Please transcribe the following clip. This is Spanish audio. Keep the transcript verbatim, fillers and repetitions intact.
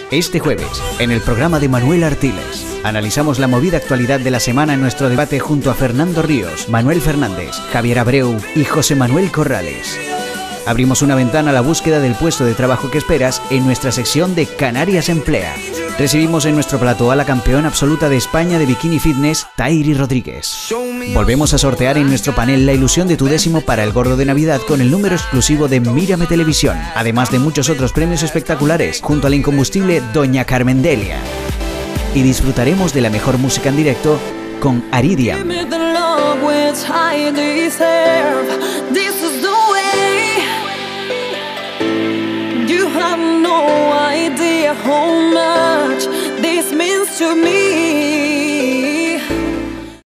Este jueves, en el programa de Manuel Artiles, analizamos la movida actualidad de la semana en nuestro debate junto a Fernando Ríos, Manuel Fernández, Javier Abreu y José Manuel Corrales. Abrimos una ventana a la búsqueda del puesto de trabajo que esperas en nuestra sección de Canarias Emplea. Recibimos en nuestro plató a la campeona absoluta de España de Bikini Fitness, Tairi Rodríguez. Volvemos a sortear en nuestro panel la ilusión de tu décimo para el gordo de Navidad con el número exclusivo de Mírame Televisión, además de muchos otros premios espectaculares, junto a la incombustible Doña Carmen Delia. Y disfrutaremos de la mejor música en directo con Aridiam. How much this means to me.